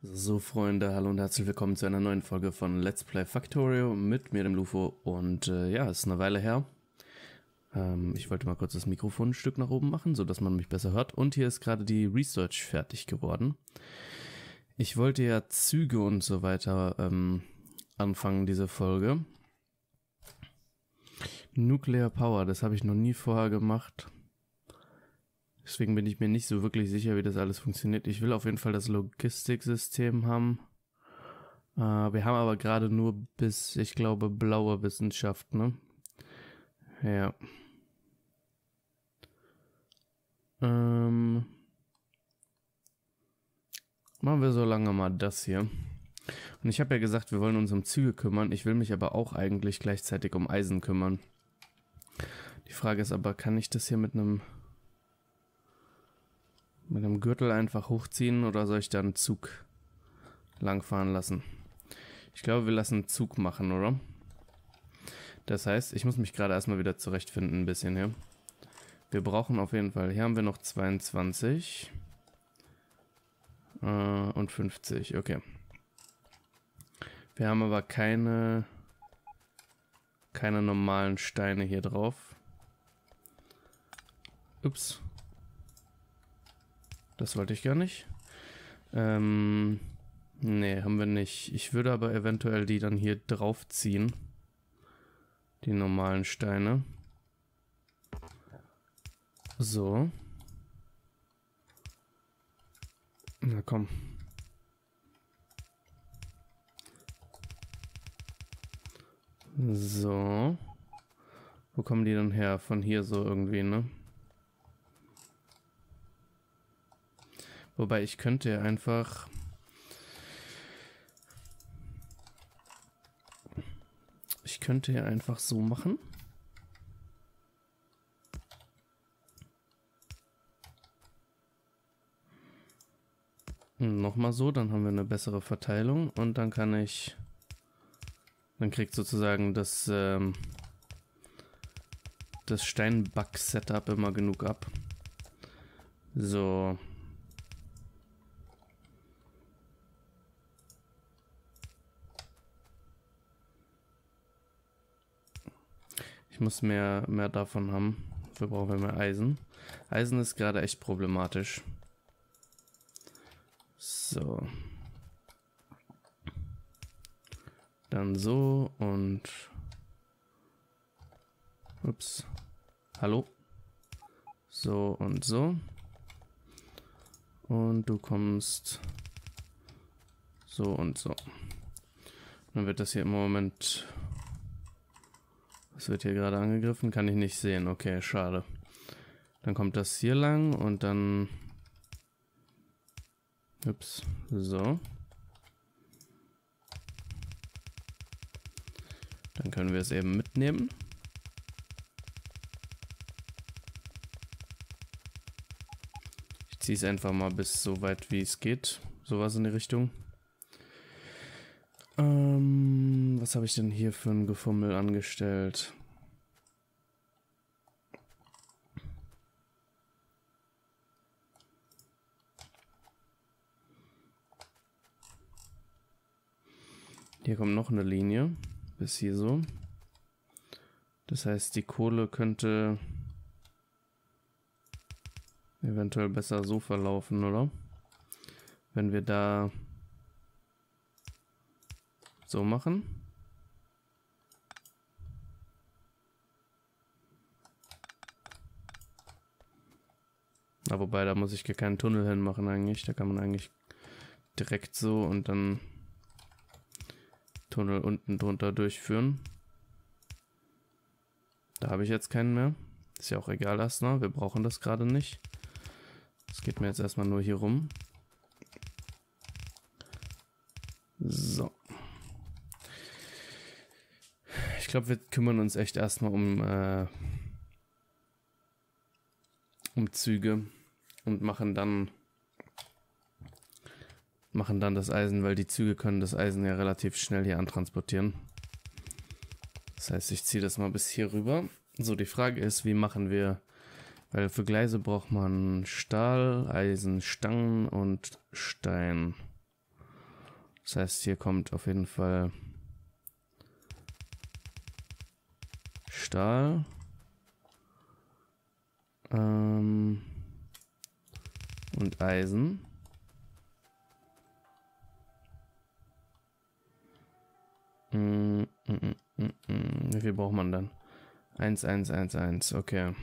So Freunde, hallo und herzlich willkommen zu einer neuen Folge von Let's Play Factorio mit mir, dem Lufo. Und ja, ist eine Weile her. Ich wollte mal kurz das Mikrofon ein Stück nach oben machen, sodass man mich besser hört. Und hier ist gerade die Research fertig geworden. Ich wollte ja Züge und so weiter anfangen, diese Folge. Nuclear Power, das habe ich noch nie vorher gemacht. Deswegen bin ich mir nicht so wirklich sicher, wie das alles funktioniert. Ich will auf jeden Fall das Logistiksystem haben. Wir haben aber gerade nur bis, ich glaube, blaue Wissenschaft, ne? Ja. Machen wir so lange mal das hier. Und ich habe ja gesagt, wir wollen uns um Züge kümmern. Ich will mich aber auch eigentlich gleichzeitig um Eisen kümmern. Die Frage ist aber, kann ich das hier mit einem Gürtel einfach hochziehen oder soll ich da einen Zug langfahren lassen? Ich glaube, wir lassen einen Zug machen, oder? Das heißt, ich muss mich gerade erstmal wieder zurechtfinden ein bisschen hier. Wir brauchen auf jeden Fall, hier haben wir noch 22 und 50, okay. Wir haben aber keine normalen Steine hier drauf. Ups. Das wollte ich gar nicht. Nee, haben wir nicht. Ich würde aber eventuell die dann hier drauf ziehen. Die normalen Steine. So. Na komm. So. Wo kommen die dann her? Von hier so irgendwie, ne? Wobei ich könnte ja einfach... so machen. Nochmal so, dann haben wir eine bessere Verteilung und dann kann ich... Dann kriegt sozusagen das Steinback-Setup immer genug ab. So... Ich muss mehr davon haben. Dafür brauchen wir mehr Eisen. Eisen ist gerade echt problematisch. So. Dann so und... Ups. Hallo. So und so. Und du kommst... so und so. Dann wird das hier im Moment... Was wird hier gerade angegriffen? Kann ich nicht sehen. Okay, schade. Dann kommt das hier lang und dann... Ups. So. Dann können wir es eben mitnehmen. Ich ziehe es einfach mal bis so weit wie es geht. Sowas in die Richtung. Was habe ich denn hier für ein Gefummel angestellt? Hier kommt noch eine Linie. Bis hier so. Das heißt, die Kohle könnte eventuell besser so verlaufen, oder? Wenn wir da so machen. Na, wobei, da muss ich gar keinen Tunnel hinmachen eigentlich. Da kann man eigentlich direkt so und dann Tunnel unten drunter durchführen. Da habe ich jetzt keinen mehr. Ist ja auch egal erstmal. Wir brauchen das gerade nicht. Das geht mir jetzt erstmal nur hier rum. So. Ich glaube, wir kümmern uns echt erstmal um Züge und machen dann das Eisen, weil die Züge können das Eisen ja relativ schnell hier antransportieren. Das heißt, ich ziehe das mal bis hier rüber. So, die Frage ist, wie machen wir, weil für Gleise braucht man Stahl, Eisen, Stangen und Stein. Das heißt, hier kommt auf jeden Fall Stahl. Und Eisen. Wie viel braucht man dann? 1, 1, 1, 1, okay.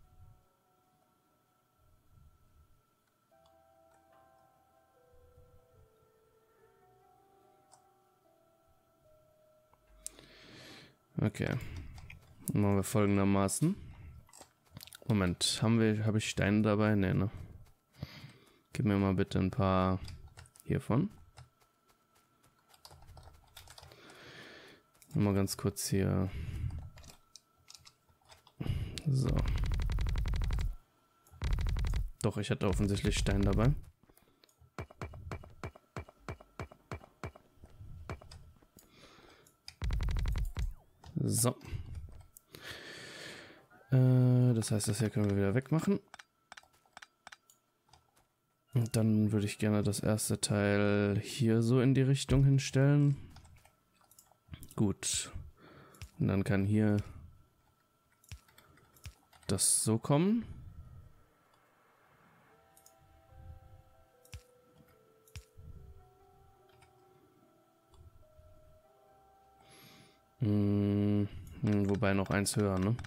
Okay. Dann machen wir folgendermaßen. Moment, habe ich Steine dabei? Nee, ne? Gib mir mal bitte ein paar hiervon. Mal ganz kurz hier. So. Doch, ich hatte offensichtlich Stein dabei. So. Das heißt, das hier können wir wieder wegmachen. Und dann würde ich gerne das erste Teil hier so in die Richtung hinstellen. Gut. Und dann kann hier das so kommen. Wobei noch eins höher, ne?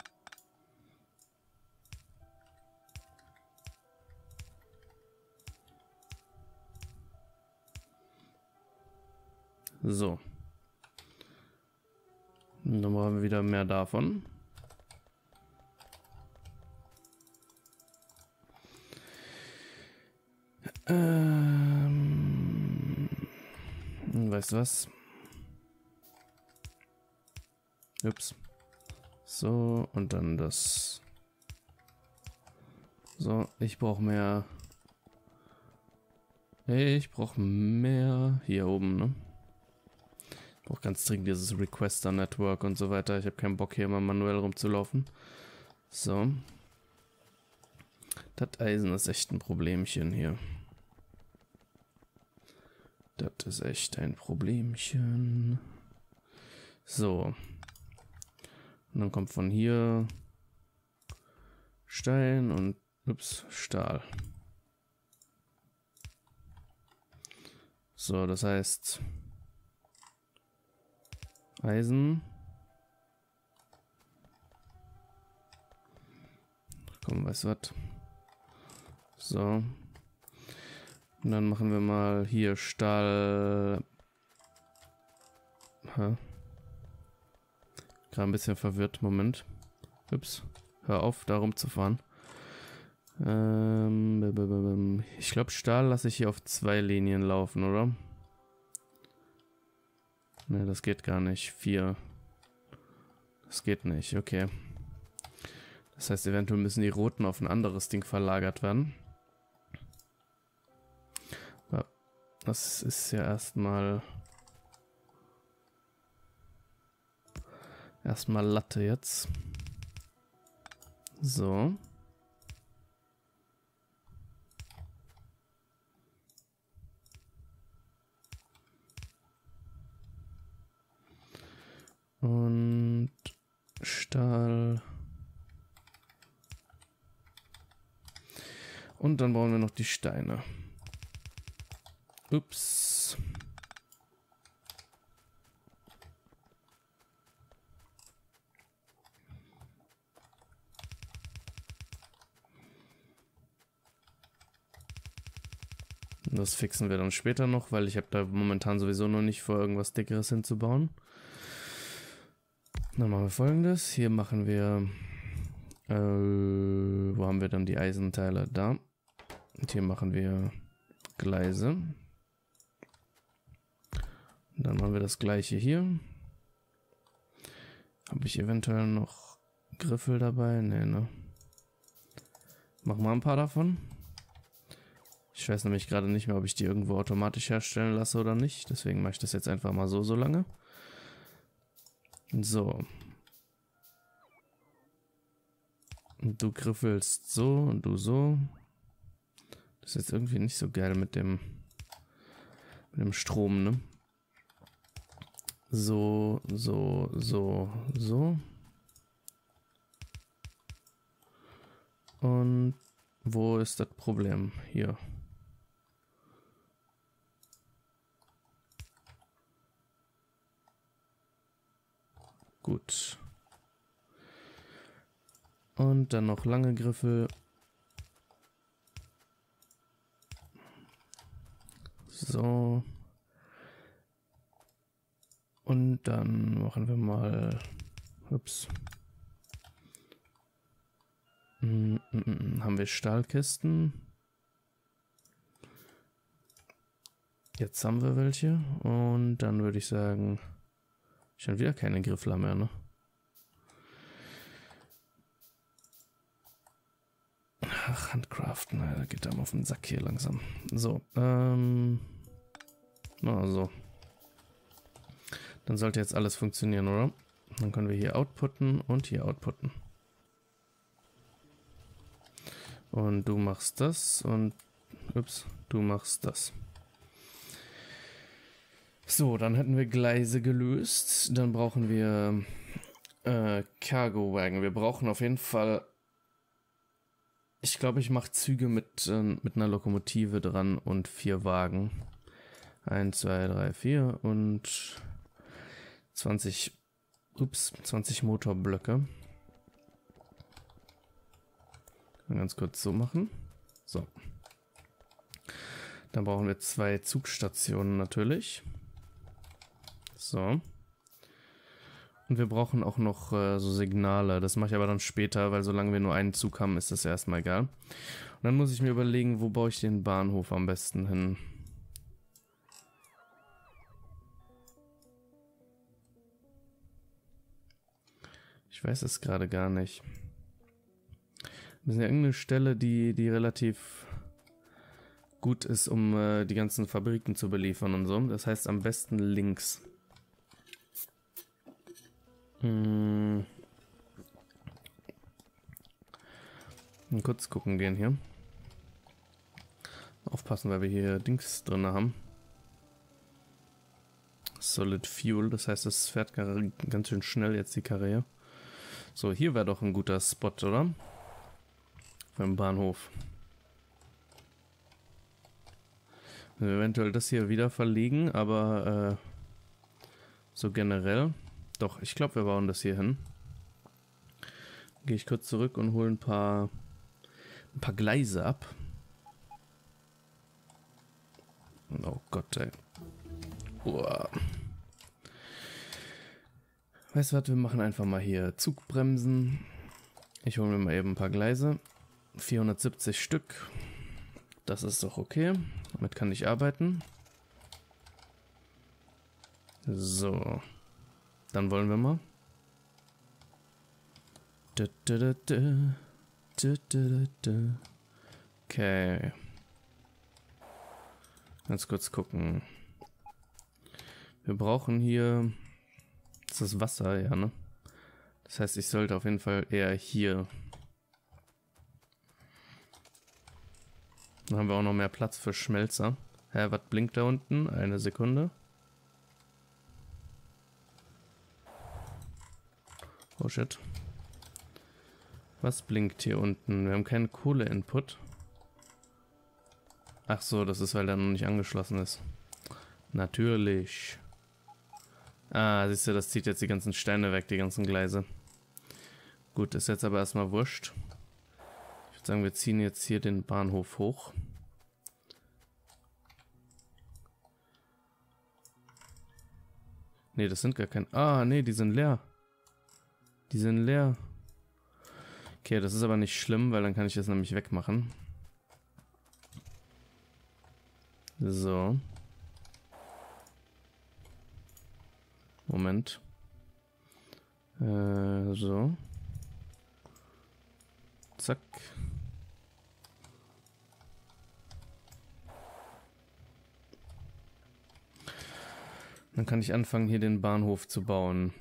So. Und dann brauchen wir wieder mehr davon. Weißt du was? Ups. So, und dann das. So, ich brauche mehr. Ich brauche mehr hier oben, ne? Ich brauche ganz dringend dieses Requester-Network und so weiter. Ich habe keinen Bock, hier immer manuell rumzulaufen. So. Das Eisen ist echt ein Problemchen hier. Das ist echt ein Problemchen. So. Und dann kommt von hier Stein und Stahl. So, das heißt Eisen. Komm, weißt du was? So. Und dann machen wir mal hier Stahl. Gerade ein bisschen verwirrt. Moment. Ups. Hör auf, da rumzufahren. Ich glaube, Stahl lasse ich hier auf 2 Linien laufen, oder? Ne, das geht gar nicht. 4. Das geht nicht, okay. Das heißt, eventuell müssen die roten auf ein anderes Ding verlagert werden. Das ist ja erstmal Latte jetzt. So. Und Stahl. Und dann brauchen wir noch die Steine. Ups. Das fixen wir dann später noch, weil ich habe da momentan sowieso noch nicht vor, irgendwas Dickeres hinzubauen. Dann machen wir Folgendes. Hier machen wir... wo haben wir dann die Eisenteile? Da. Und hier machen wir Gleise. Und dann machen wir das gleiche hier. Habe ich eventuell noch Griffel dabei? Nee, ne? Machen wir ein paar davon. Ich weiß nämlich gerade nicht mehr, ob ich die irgendwo automatisch herstellen lasse oder nicht. Deswegen mache ich das jetzt einfach mal so lange. So. Und du griffelst so und du so. Das ist jetzt irgendwie nicht so geil mit dem Mit dem Strom, ne? So. Und wo ist das Problem? Hier. Gut. Und dann noch lange Griffel. So. Und dann machen wir mal. Ups. Haben wir Stahlkisten? Jetzt haben wir welche. Und dann würde ich sagen, schon wieder keine Griffler mehr, ne? Ach, Handcraften, da geht einem auf den Sack hier langsam. So, also. Dann sollte jetzt alles funktionieren, oder? Dann können wir hier outputten und hier outputten. Und du machst das und ups, du machst das. So, dann hätten wir Gleise gelöst. Dann brauchen wir Cargo Wagon. Wir brauchen auf jeden Fall. Ich glaube, ich mache Züge mit einer Lokomotive dran und 4 Wagen. 1, 2, 3, 4 und 20 Motorblöcke. Ganz kurz so machen. So. Dann brauchen wir 2 Zugstationen natürlich. So. Und wir brauchen auch noch so Signale. Das mache ich aber dann später, weil solange wir nur einen Zug haben, ist das erstmal egal. Und dann muss ich mir überlegen, wo baue ich den Bahnhof am besten hin. Ich weiß es gerade gar nicht. Wir sind ja irgendeine Stelle, die relativ gut ist, um die ganzen Fabriken zu beliefern und so. Das heißt am besten links. Mal kurz gucken gehen hier. Aufpassen, weil wir hier Dings drin haben. Solid Fuel, das heißt, es fährt ganz schön schnell jetzt die Karre hier. So, hier wäre doch ein guter Spot, oder? Beim Bahnhof. Wir eventuell das hier wieder verlegen, aber so generell. Doch, ich glaube, wir bauen das hier hin. Gehe ich kurz zurück und hole ein paar Gleise ab. Oh Gott, ey. Uah. Weißt du was, wir machen einfach mal hier Zugbremsen. Ich hole mir mal eben ein paar Gleise. 470 Stück. Das ist doch okay. Damit kann ich arbeiten. So. Dann wollen wir mal. Okay. Ganz kurz gucken. Wir brauchen hier. Das ist Wasser, ja, ne? Das heißt, ich sollte auf jeden Fall eher hier. Dann haben wir auch noch mehr Platz für Schmelzer. Hä, was blinkt da unten? Eine Sekunde. Oh shit. Was blinkt hier unten? Wir haben keinen Kohle-Input. Ach so, das ist, weil der noch nicht angeschlossen ist. Natürlich. Ah, siehst du, das zieht jetzt die ganzen Steine weg, die ganzen Gleise. Gut, ist jetzt aber erstmal wurscht. Ich würde sagen, wir ziehen jetzt hier den Bahnhof hoch. Ne, das sind gar keine. Ah, ne, die sind leer. Die sind leer. Okay, das ist aber nicht schlimm, weil dann kann ich das nämlich wegmachen. So. Moment. So. Zack. Dann kann ich anfangen, hier den Bahnhof zu bauen.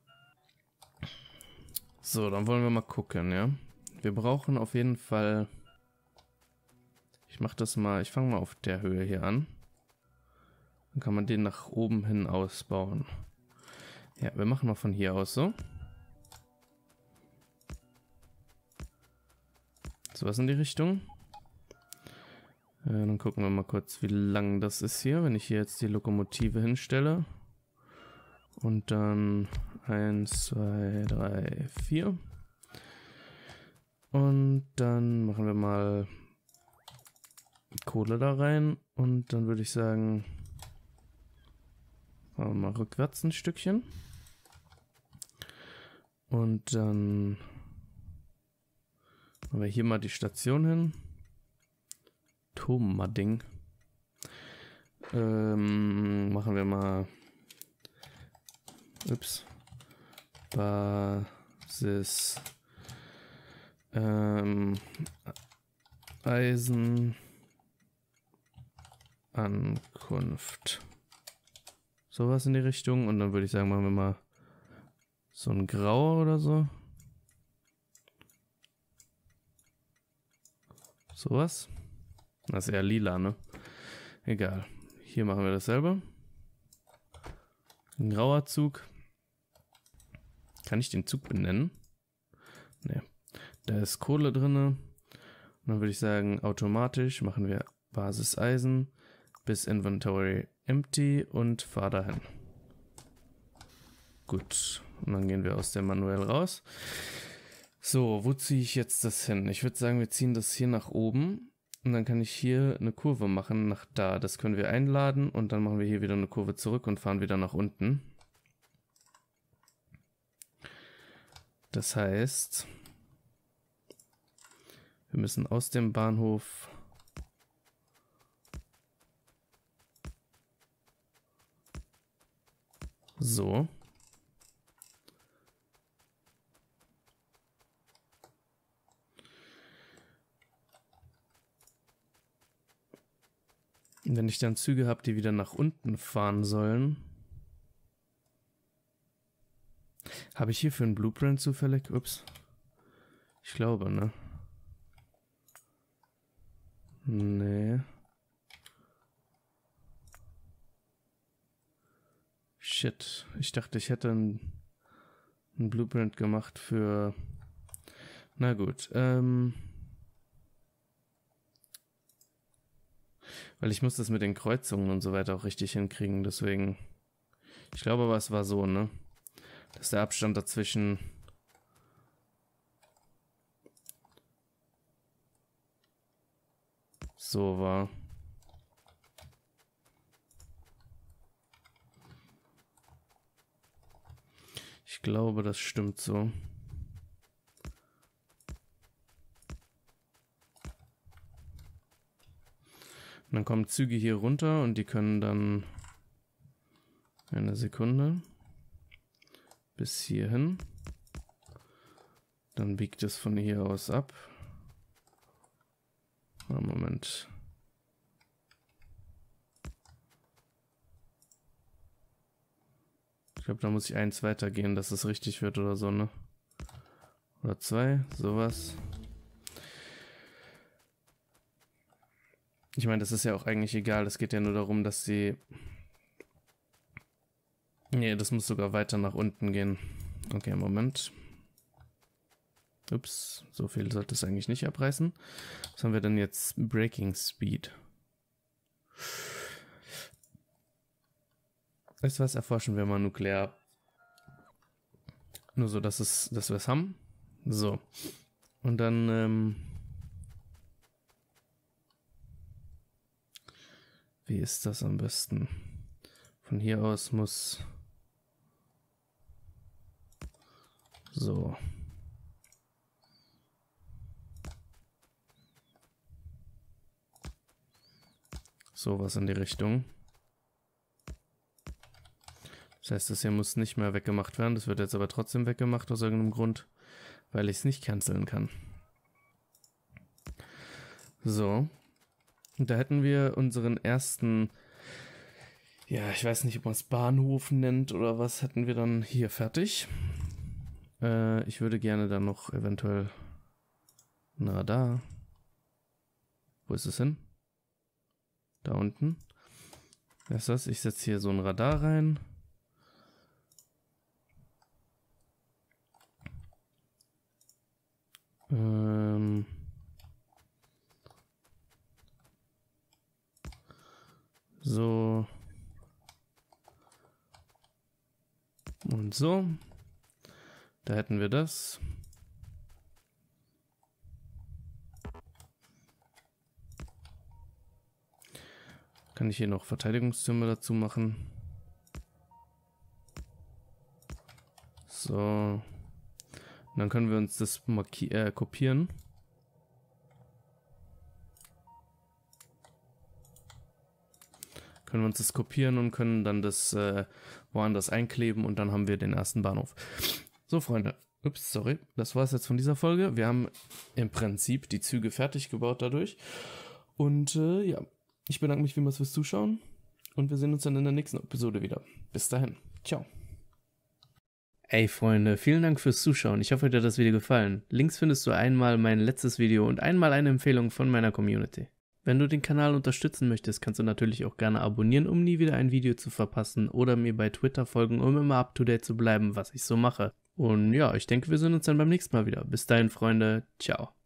So, dann wollen wir mal gucken, ja. Wir brauchen auf jeden Fall. Ich mache das mal. Ich fange mal auf der Höhe hier an. Dann kann man den nach oben hin ausbauen. Ja, wir machen mal von hier aus so. So was in die Richtung. Dann gucken wir mal kurz, wie lang das ist hier, wenn ich hier jetzt die Lokomotive hinstelle. Und dann 1, 2, 3, 4. Und dann machen wir mal Kohle da rein. Und dann würde ich sagen, machen wir mal rückwärts ein Stückchen. Und dann machen wir hier mal die Station hin. Tomadding. Machen wir mal Basis Eisenankunft. Sowas in die Richtung. Und dann würde ich sagen, machen wir mal so ein Grauer oder so. Sowas. Das ist eher lila, ne? Egal. Hier machen wir dasselbe. Ein grauer Zug. Kann ich den Zug benennen? Ne. Da ist Kohle drin. Und dann würde ich sagen, automatisch machen wir Basiseisen bis Inventory empty und fahr dahin. Gut. Und dann gehen wir aus dem Manuell raus. So, wo ziehe ich jetzt das hin? Ich würde sagen, wir ziehen das hier nach oben. Und dann kann ich hier eine Kurve machen nach da. Das können wir einladen und dann machen wir hier wieder eine Kurve zurück und fahren wieder nach unten. Das heißt, wir müssen aus dem Bahnhof so. Und wenn ich dann Züge habe, die wieder nach unten fahren sollen, habe ich hierfür einen Blueprint zufällig? Ups. Ich glaube, ne? Nee. Shit. Ich dachte, ich hätte einen Blueprint gemacht für... Na gut, weil ich muss das mit den Kreuzungen und so weiter auch richtig hinkriegen, deswegen... Ich glaube aber, es war so, ne? Dass der Abstand dazwischen... so war. Ich glaube, das stimmt so. Und dann kommen Züge hier runter und die können dann eine Sekunde bis hierhin. Dann biegt es von hier aus ab. Moment. Ich glaube, da muss ich eins weitergehen, dass es richtig wird oder so, ne? Oder zwei, sowas. Ich meine, das ist ja auch eigentlich egal. Es geht ja nur darum, dass sie... Nee, das muss sogar weiter nach unten gehen. Okay, Moment. Ups, so viel sollte es eigentlich nicht abreißen. Was haben wir denn jetzt? Braking Speed. Weißt du was? Erforschen wir mal nuklear. Nur so, dass wir es haben. So. Und dann, wie ist das am besten? Von hier aus muss... So. Sowas in die Richtung. Das heißt, das hier muss nicht mehr weggemacht werden. Das wird jetzt aber trotzdem weggemacht aus irgendeinem Grund, weil ich es nicht canceln kann. So. Und da hätten wir unseren ersten, ja, ich weiß nicht, ob man es Bahnhof nennt oder was, hätten wir dann hier fertig. Ich würde gerne dann noch eventuell, na da, wo ist es hin? Da unten. Was ist das? Ich setze hier so ein Radar rein. So. Und so. Da hätten wir das. Kann ich hier noch Verteidigungstürme dazu machen. So. Und dann können wir uns das kopieren. Können wir uns das kopieren und können dann das woanders einkleben und dann haben wir den ersten Bahnhof. So, Freunde. Ups, sorry. Das war es jetzt von dieser Folge. Wir haben im Prinzip die Züge fertig gebaut dadurch. Und ja, ich bedanke mich vielmals fürs Zuschauen und wir sehen uns dann in der nächsten Episode wieder. Bis dahin. Ciao. Ey Freunde, vielen Dank fürs Zuschauen. Ich hoffe, euch hat das Video gefallen. Links findest du einmal mein letztes Video und einmal eine Empfehlung von meiner Community. Wenn du den Kanal unterstützen möchtest, kannst du natürlich auch gerne abonnieren, um nie wieder ein Video zu verpassen oder mir bei Twitter folgen, um immer up to date zu bleiben, was ich so mache. Und ja, ich denke, wir sehen uns dann beim nächsten Mal wieder. Bis dahin, Freunde. Ciao.